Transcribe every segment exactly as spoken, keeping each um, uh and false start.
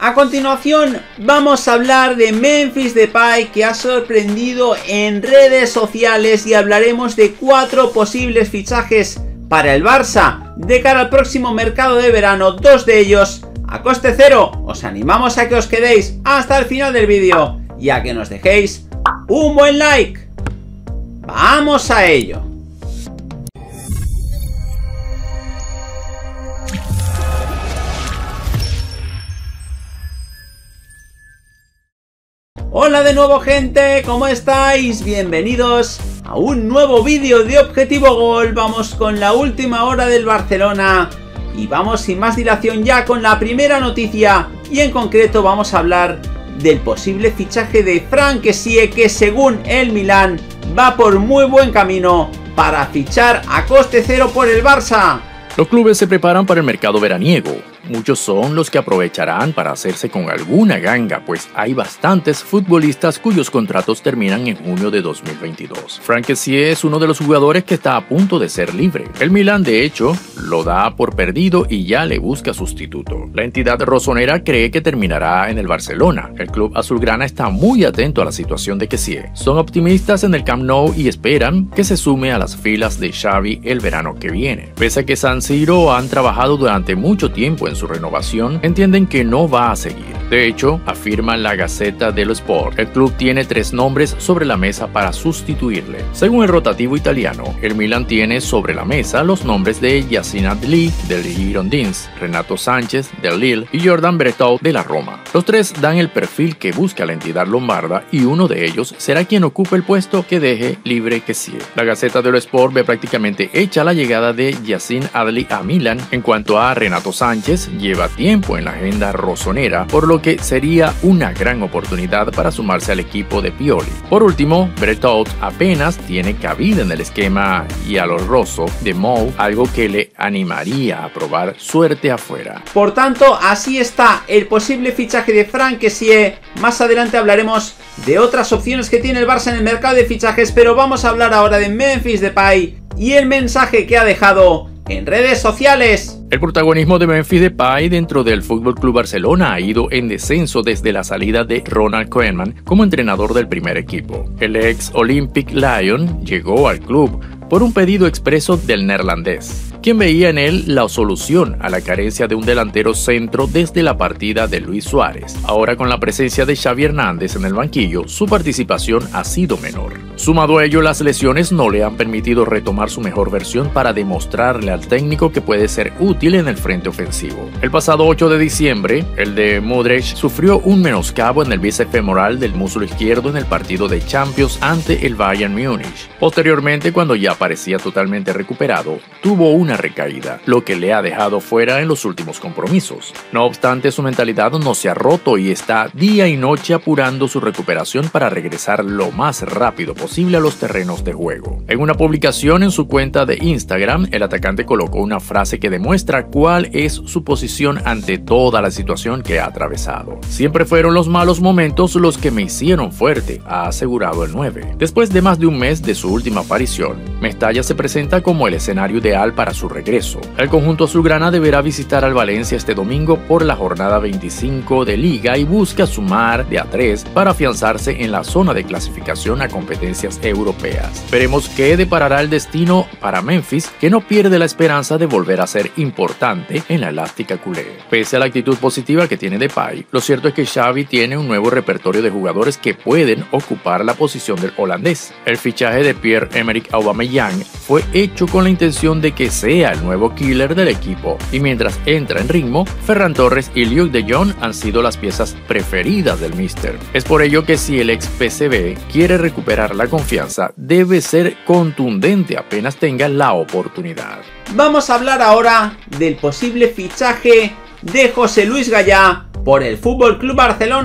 A continuación vamos a hablar de Memphis Depay, que ha sorprendido en redes sociales, y hablaremos de cuatro posibles fichajes para el Barça de cara al próximo mercado de verano, dos de ellos a coste cero. Os animamos a que os quedéis hasta el final del vídeo y a que nos dejéis un buen like. ¡Vamos a ello! Hola de nuevo, gente, ¿cómo estáis? Bienvenidos a un nuevo vídeo de Objetivo Gol. Vamos con la última hora del Barcelona y vamos sin más dilación ya con la primera noticia, y en concreto vamos a hablar del posible fichaje de Franck Kessié, que según el Milan va por muy buen camino para fichar a coste cero por el Barça. Los clubes se preparan para el mercado veraniego. Muchos son los que aprovecharán para hacerse con alguna ganga, pues hay bastantes futbolistas cuyos contratos terminan en junio de dos mil veintidós. Franck Kessié es uno de los jugadores que está a punto de ser libre. El Milan, de hecho, lo da por perdido y ya le busca sustituto. La entidad rosonera cree que terminará en el Barcelona. El club azulgrana está muy atento a la situación de Kessié. Son optimistas en el Camp Nou y esperan que se sume a las filas de Xavi el verano que viene. Pese a que San Siro han trabajado durante mucho tiempo en su renovación, entienden que no va a seguir. De hecho, afirma la Gazzetta dello Sport, el club tiene tres nombres sobre la mesa para sustituirle. Según el rotativo italiano, el Milan tiene sobre la mesa los nombres de Yacine Adli del Girondins, Renato Sánchez del Lille y Jordan Bretout de la Roma. Los tres dan el perfil que busca la entidad lombarda y uno de ellos será quien ocupe el puesto que deje libre Kessié. La Gazzetta dello Sport ve prácticamente hecha la llegada de Yacine Adli a Milan. En cuanto a Renato Sánchez, lleva tiempo en la agenda rosonera, por lo que sería una gran oportunidad para sumarse al equipo de Pioli. Por último, Bretout apenas tiene cabida en el esquema giallorosso de Mou, algo que le animaría a probar suerte afuera. Por tanto, así está el posible fichaje de Franck Kessié. Más adelante hablaremos de otras opciones que tiene el Barça en el mercado de fichajes, pero vamos a hablar ahora de Memphis Depay y el mensaje que ha dejado en redes sociales. El protagonismo de Memphis Depay dentro del F C Barcelona ha ido en descenso desde la salida de Ronald Koeman como entrenador del primer equipo. El ex Olympic Lyon llegó al club por un pedido expreso del neerlandés, quien veía en él la solución a la carencia de un delantero centro desde la partida de Luis Suárez. Ahora, con la presencia de Xavi Hernández en el banquillo, su participación ha sido menor. Sumado a ello, las lesiones no le han permitido retomar su mejor versión para demostrarle al técnico que puede ser útil en el frente ofensivo. El pasado ocho de diciembre, el de Modric sufrió un menoscabo en el bíceps femoral del muslo izquierdo en el partido de Champions ante el Bayern Múnich. Posteriormente, cuando ya parecía totalmente recuperado, tuvo una recaída, lo que le ha dejado fuera en los últimos compromisos. No obstante, su mentalidad no se ha roto y está día y noche apurando su recuperación para regresar lo más rápido posible a los terrenos de juego. En una publicación en su cuenta de Instagram, el atacante colocó una frase que demuestra cuál es su posición ante toda la situación que ha atravesado. Siempre fueron los malos momentos los que me hicieron fuerte, ha asegurado el nueve. Después de más de un mes de su última aparición, Mestalla se presenta como el escenario ideal para su regreso. El conjunto azulgrana deberá visitar al Valencia este domingo por la jornada veinticinco de Liga y busca sumar de a tres para afianzarse en la zona de clasificación a competencias europeas. Veremos qué deparará el destino para Memphis, que no pierde la esperanza de volver a ser importante en la elástica culé. Pese a la actitud positiva que tiene Depay, lo cierto es que Xavi tiene un nuevo repertorio de jugadores que pueden ocupar la posición del holandés. El fichaje de Pierre-Emerick Aubameyang fue hecho con la intención de que sea el nuevo killer del equipo, y mientras entra en ritmo, Ferran Torres y Luuk de Jong han sido las piezas preferidas del míster. Es por ello que si el ex P S V quiere recuperar la confianza, debe ser contundente apenas tenga la oportunidad. Vamos a hablar ahora del posible fichaje de José Luis Gaya por el F C Barcelona.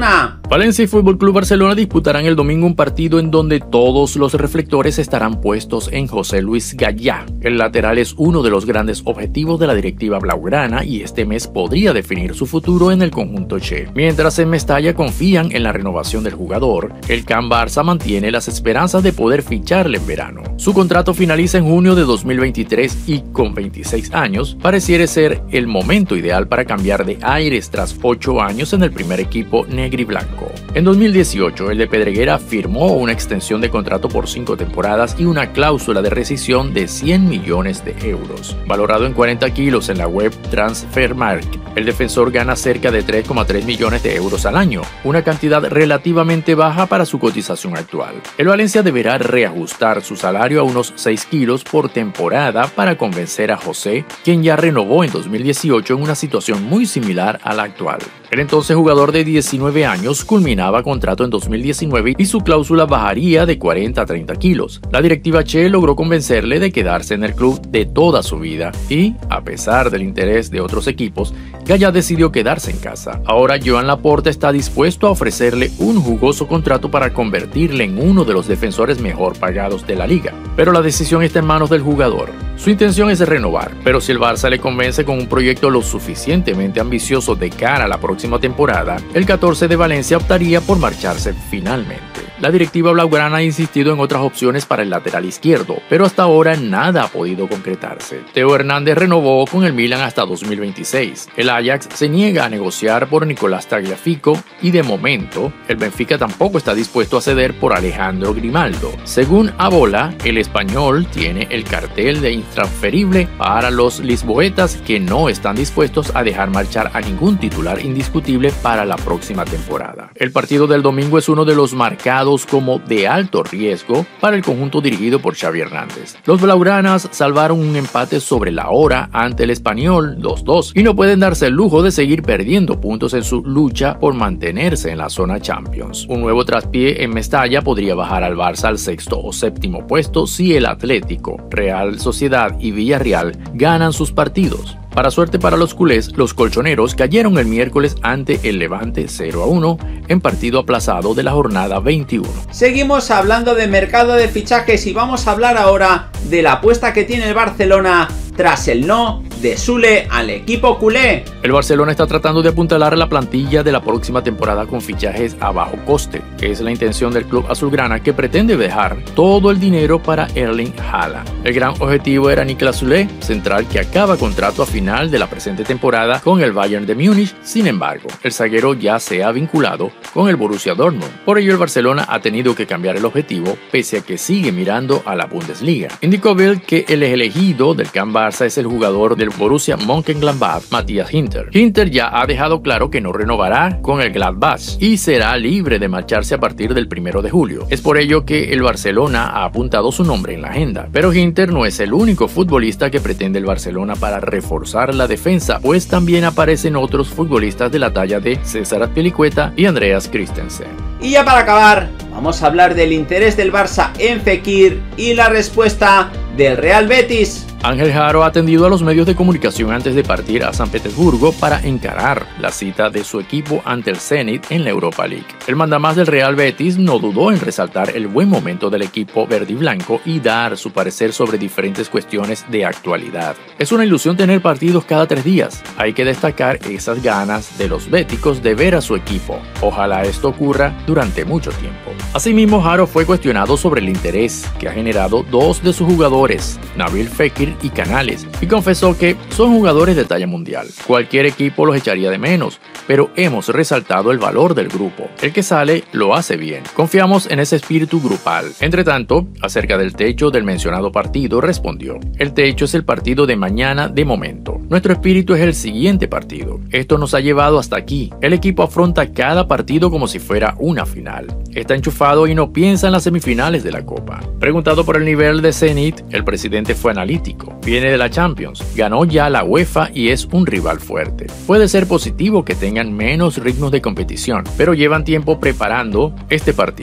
Valencia y Fútbol Club Barcelona disputarán el domingo un partido en donde todos los reflectores estarán puestos en José Luis Gallá. El lateral es uno de los grandes objetivos de la directiva blaugrana y este mes podría definir su futuro en el conjunto che. Mientras en Mestalla confían en la renovación del jugador, el Can Barça mantiene las esperanzas de poder ficharle en verano. Su contrato finaliza en junio de dos mil veintitrés y con veintiséis años pareciera ser el momento ideal para cambiar de aires tras ocho años en el primer equipo negriblanco. En dos mil dieciocho, el de Pedreguera firmó una extensión de contrato por cinco temporadas y una cláusula de rescisión de cien millones de euros. Valorado en cuarenta kilos en la web Transfermarkt, el defensor gana cerca de tres coma tres millones de euros al año, una cantidad relativamente baja para su cotización actual. El Valencia deberá reajustar su salario a unos seis kilos por temporada para convencer a José, quien ya renovó en dos mil dieciocho en una situación muy similar a la actual. El entonces jugador de diecinueve años culminaba contrato en dos mil diecinueve y su cláusula bajaría de cuarenta a treinta kilos. La directiva che logró convencerle de quedarse en el club de toda su vida y, a pesar del interés de otros equipos, Gallá decidió quedarse en casa. Ahora Joan Laporta está dispuesto a ofrecerle un jugoso contrato para convertirle en uno de los defensores mejor pagados de la liga. Pero la decisión está en manos del jugador. Su intención es renovar, pero si el Barça le convence con un proyecto lo suficientemente ambicioso de cara a la próxima temporada, el catorce de Valencia optaría por marcharse finalmente. La directiva blaugrana ha insistido en otras opciones para el lateral izquierdo, pero hasta ahora nada ha podido concretarse. Teo Hernández renovó con el Milan hasta dos mil veintiséis. El Ajax se niega a negociar por Nicolás Tagliafico y de momento el Benfica tampoco está dispuesto a ceder por Alejandro Grimaldo. Según Abola, el español tiene el cartel de intransferible para los lisboetas que no están dispuestos a dejar marchar a ningún titular indiscutible para la próxima temporada. El partido del domingo es uno de los marcados como de alto riesgo para el conjunto dirigido por Xavi Hernández. Los blaugranas salvaron un empate sobre la hora ante el Español dos dos y no pueden darse el lujo de seguir perdiendo puntos en su lucha por mantenerse en la zona Champions. Un nuevo traspié en Mestalla podría bajar al Barça al sexto o séptimo puesto si el Atlético, Real Sociedad y Villarreal ganan sus partidos. Para suerte para los culés, los colchoneros cayeron el miércoles ante el Levante cero a uno en partido aplazado de la jornada veintiuno. Seguimos hablando de mercado de fichajes y vamos a hablar ahora de la apuesta que tiene el Barcelona tras el no de Sule al equipo culé. El Barcelona está tratando de apuntalar la plantilla de la próxima temporada con fichajes a bajo coste. Es la intención del club azulgrana, que pretende dejar todo el dinero para Erling Haaland. El gran objetivo era Niklas Sule, central que acaba contrato a final de la presente temporada con el Bayern de Múnich. Sin embargo, el zaguero ya se ha vinculado con el Borussia Dortmund. Por ello, el Barcelona ha tenido que cambiar el objetivo, pese a que sigue mirando a la Bundesliga. Indicó Bild que el elegido del Can Barça es el jugador del Borussia Mönchengladbach, Matthias Ginter. Ginter ya ha dejado claro que no renovará con el Gladbach y será libre de marcharse a partir del primero de julio. Es por ello que el Barcelona ha apuntado su nombre en la agenda. Pero Ginter no es el único futbolista que pretende el Barcelona para reforzar la defensa, pues también aparecen otros futbolistas de la talla de César Azpilicueta y Andreas Christensen. Y ya para acabar, vamos a hablar del interés del Barça en Fekir y la respuesta del Real Betis. Ángel Jaro ha atendido a los medios de comunicación antes de partir a San Petersburgo para encarar la cita de su equipo ante el Zenit en la Europa League. El mandamás del Real Betis no dudó en resaltar el buen momento del equipo verde y blanco y dar su parecer sobre diferentes cuestiones de actualidad. Es una ilusión tener partidos cada tres días. Hay que destacar esas ganas de los béticos de ver a su equipo. Ojalá esto ocurra durante mucho tiempo. Asimismo, Jaro fue cuestionado sobre el interés que ha generado dos de sus jugadores, Nabil Fekir y Canales, y confesó que son jugadores de talla mundial. Cualquier equipo los echaría de menos, pero hemos resaltado el valor del grupo. El que sale lo hace bien. Confiamos en ese espíritu grupal. Entre tanto, acerca del techo del mencionado partido, respondió: el techo es el partido de mañana de momento. Nuestro espíritu es el siguiente partido. Esto nos ha llevado hasta aquí. El equipo afronta cada partido como si fuera una final. Está enchufado y no piensa en las semifinales de la Copa. Preguntado por el nivel de Zenit, el presidente fue analítico. Viene de la Champions, ganó ya la UEFA y es un rival fuerte. Puede ser positivo que tengan menos ritmos de competición, pero llevan tiempo preparando este partido.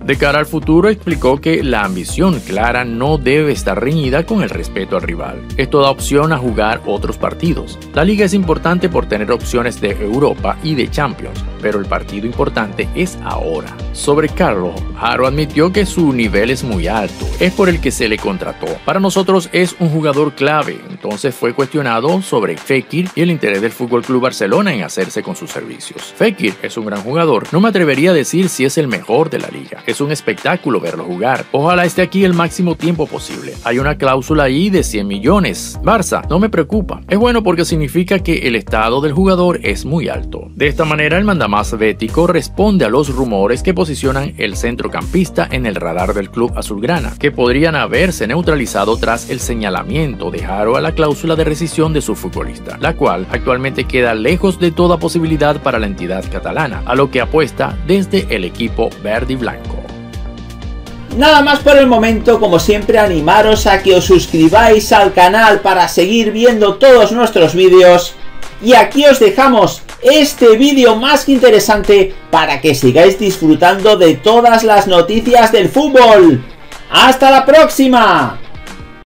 De cara al futuro, explicó que la ambición clara no debe estar reñida con el respeto al rival. Esto da opción a jugar otros partidos. La liga es importante por tener opciones de Europa y de Champions, pero el partido importante es ahora. Sobre Carlo, Haro admitió que su nivel es muy alto, es por el que se le contrató. Para nosotros es un jugador clave, entonces fue cuestionado sobre Fekir y el interés del F C Barcelona en hacerse con sus servicios. Fekir es un gran jugador, no me atrevería a decir si es el mejor de la liga. Es un espectáculo verlo jugar. Ojalá esté aquí el máximo tiempo posible. Hay una cláusula ahí de cien millones. Barça, no me preocupa. Es bueno porque significa que el estado del jugador es muy alto. De esta manera, el mandamás bético responde a los rumores que posicionan el centrocampista en el radar del club azulgrana, que podrían haberse neutralizado tras el señalamiento de Haro a la cláusula de rescisión de su futbolista, la cual actualmente queda lejos de toda posibilidad para la entidad catalana, a lo que apuesta desde el equipo verde y blanco. Nada más por el momento, como siempre animaros a que os suscribáis al canal para seguir viendo todos nuestros vídeos, y aquí os dejamos este vídeo más que interesante para que sigáis disfrutando de todas las noticias del fútbol. ¡Hasta la próxima!